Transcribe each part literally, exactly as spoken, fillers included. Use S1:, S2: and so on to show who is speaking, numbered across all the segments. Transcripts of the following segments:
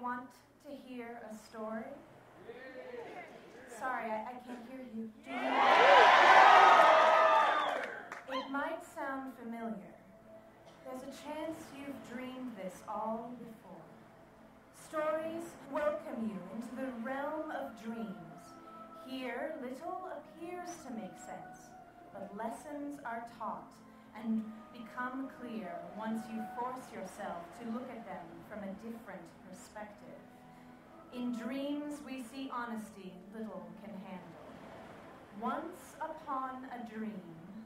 S1: want to hear a story? Sorry, I, I can't hear you. Do you? It might sound familiar. There's a chance you've dreamed this all before. Stories welcome you into the realm of dreams. Here, little appears to make sense, but lessons are taught and become clear once you force yourself to look at them from a different perspective. In dreams, we see honesty little can handle. Once upon a dream,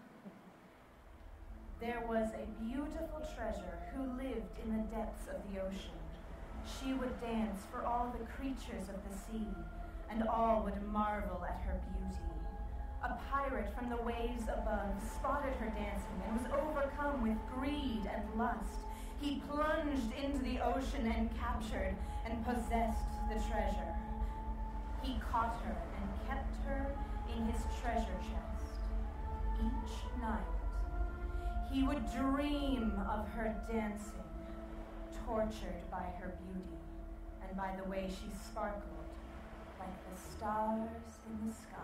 S1: there was a beautiful treasure who lived in the depths of the ocean. She would dance for all the creatures of the sea, and all would marvel at her beauty. A pirate from the waves above spotted her dancing and was overcome with greed and lust. He plunged into the ocean and captured and possessed the treasure. He caught her and kept her in his treasure chest. Each night, he would dream of her dancing, tortured by her beauty and by the way she sparkled like the stars in the sky.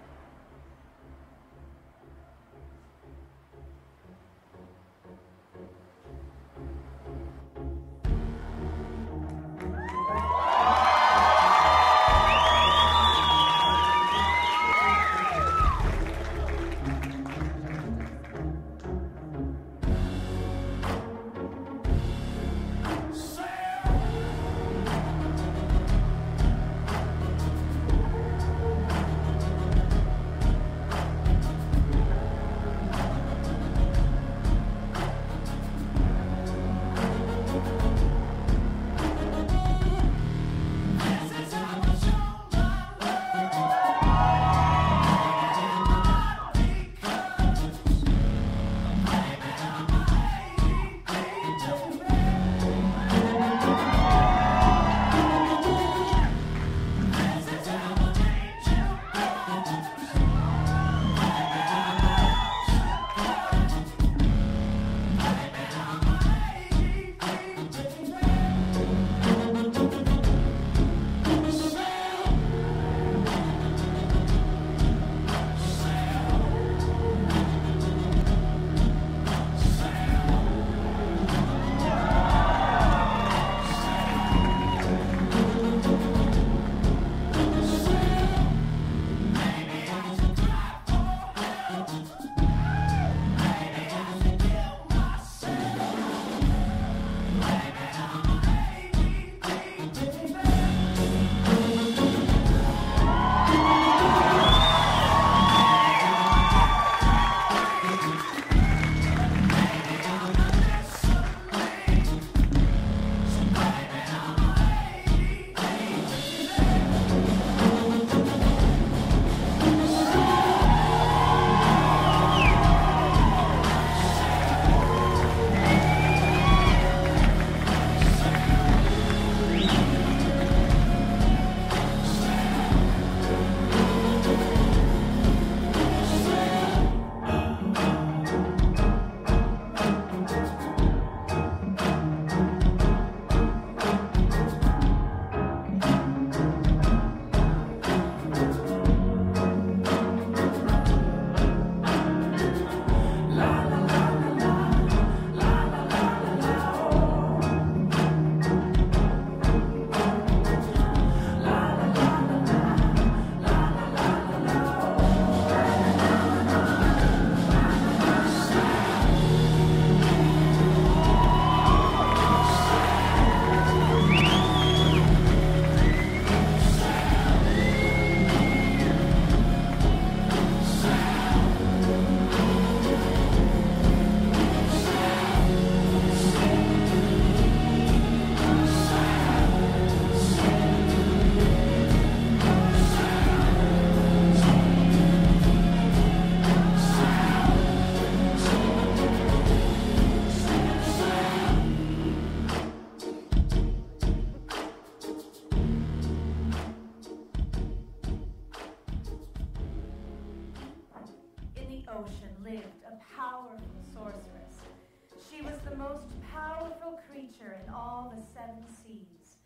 S1: ocean lived a powerful sorceress. She was the most powerful creature in all the seven seas.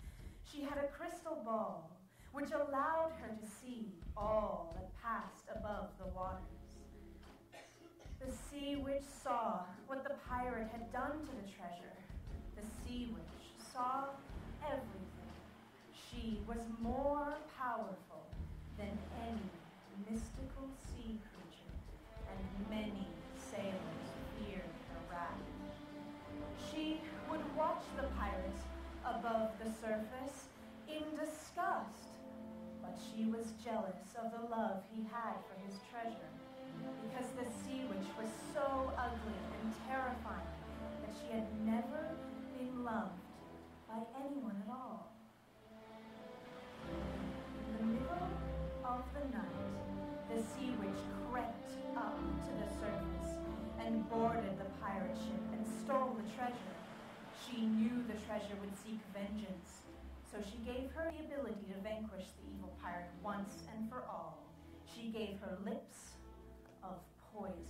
S1: She had a crystal ball, which allowed her to see all that passed above the waters. The sea witch saw what the pirate had done to the treasure. The sea witch saw everything. She was more powerful than any mystical sea creature, and many sailors feared her wrath. She would watch the pirate above the surface in disgust, but she was jealous of the love he had for his treasure, because the sea witch was so ugly and terrifying that she had never been loved by anyone at all. In the middle of the night, the sea witch crept up to the surface and boarded the pirate ship and stole the treasure. She knew the treasure would seek vengeance, so she gave her the ability to vanquish the evil pirate once and for all. She gave her lips of poison.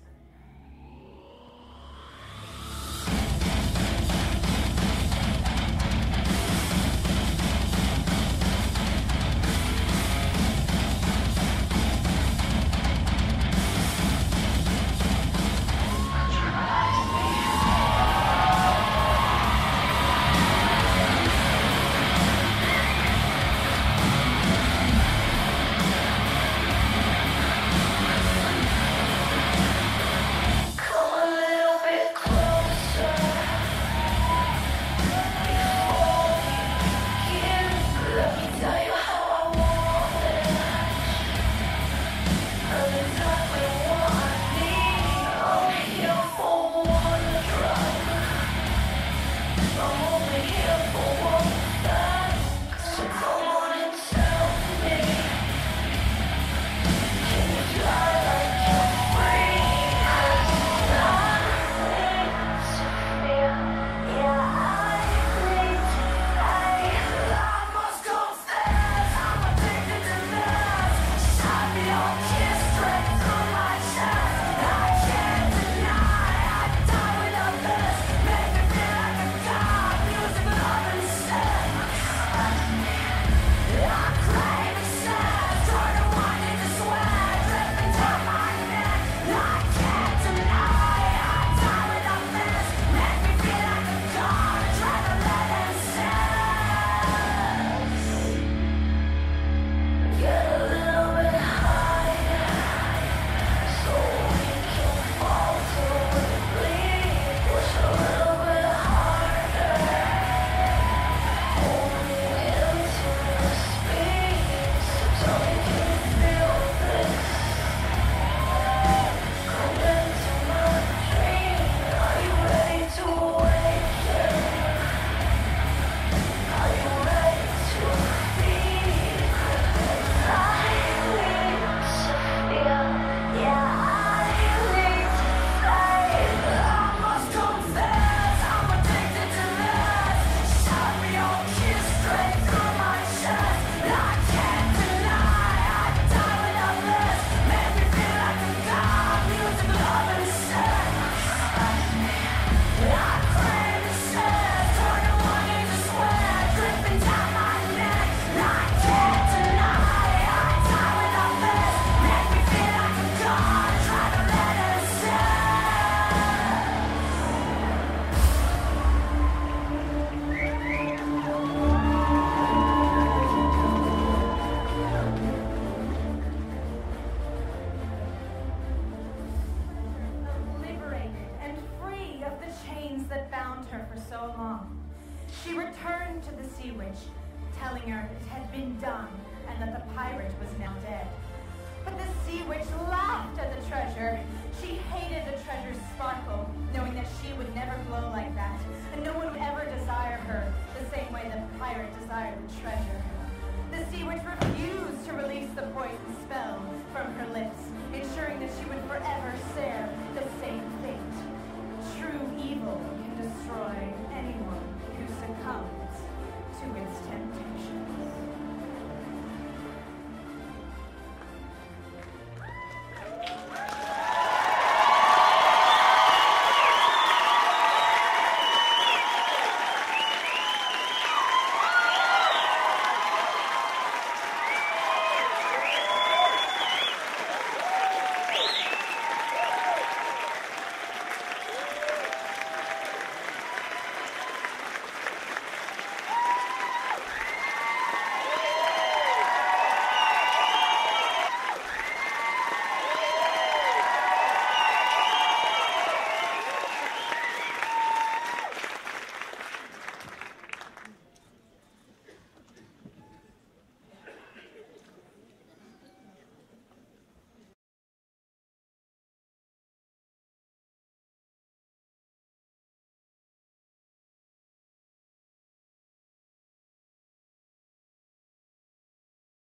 S2: Destroy anyone who succumbs to its